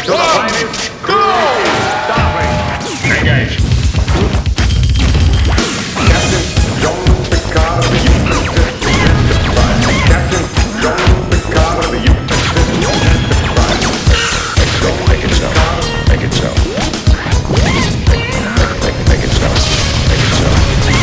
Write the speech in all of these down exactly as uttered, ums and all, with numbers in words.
to the finest. Go! Starfleet. Engage. Captain John Picard of the U S S Enterprise. Captain John Picard of the U S S Enterprise. Go, make it so. Make it so. Make, make, make it so. Make it so.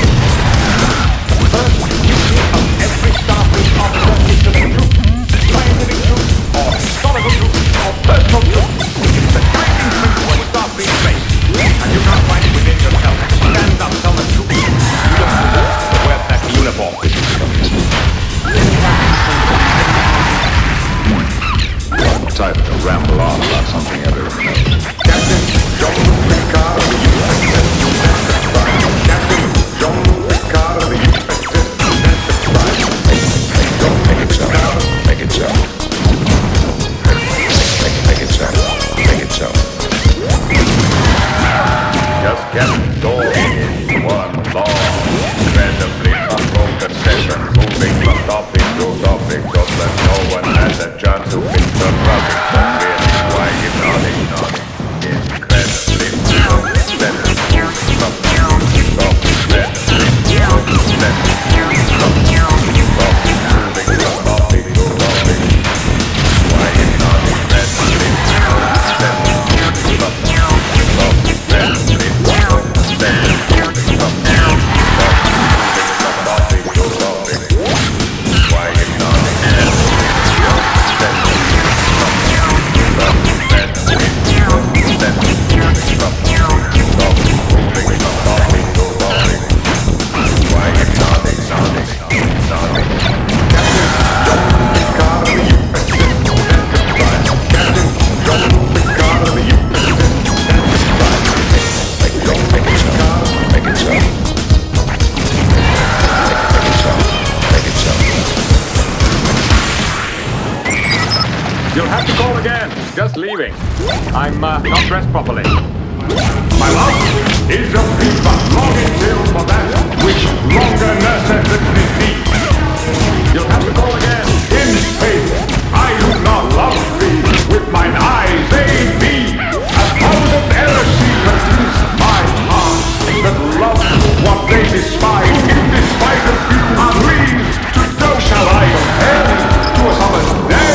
First duty of every Starfleet officer is to the truth, scientific truth, or historical truth, or personal truth. It's the guiding principle of Starfleet space, and you can't find it within yourself. Stand up, tell the truth. You don't deserve to wear that uniform. I'm decided to ramble on about something everyone knows. Captain John Picard of the U S S Enterprise. Captain John Picard of the U S S Enterprise. Go, make it so. Make it so. Make, make it so. Make it so. Just kept going in one long, incredibly unbroken session, moving from topic to topic, so that no one has a chance to pick the topic. But really, why you nodding, nodding? Incredibly unbroken session, moving from topic to topic, incredibly unbroken session, moving from topic to topic, why you nodding? Incredibly unbroken session, moving from topic to topic, You'll have to call again. Just leaving. I'm uh, not dressed properly. My love is a fever, longing till for that which longer necessity needs. You'll have to call again. In space, I do not love thee. With mine eyes they be. A thousand heresy contains my heart. That loves what they despise. In despite of people unread. To so shall I compare thee to a summer's day.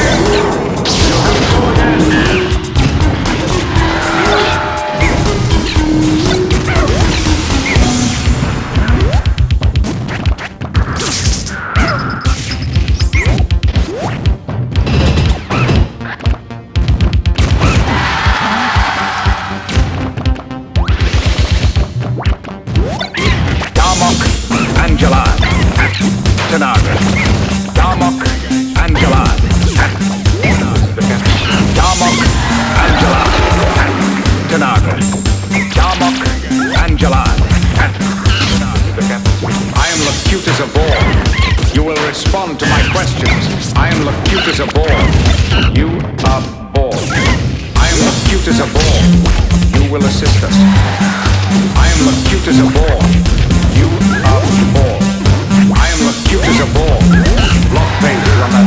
Angelad, Tanagra. Darmok, Angelad, Darmok, Angelad, Tanagra. Darmok, Angelad. I am Locutus of Borg. You will respond to my questions. I am Locutus of Borg. You are Borg. I am Locutus of Borg. You will assist us. I am Locutus of Borg. You are Borg. I am Locutus of Borg. Block base on that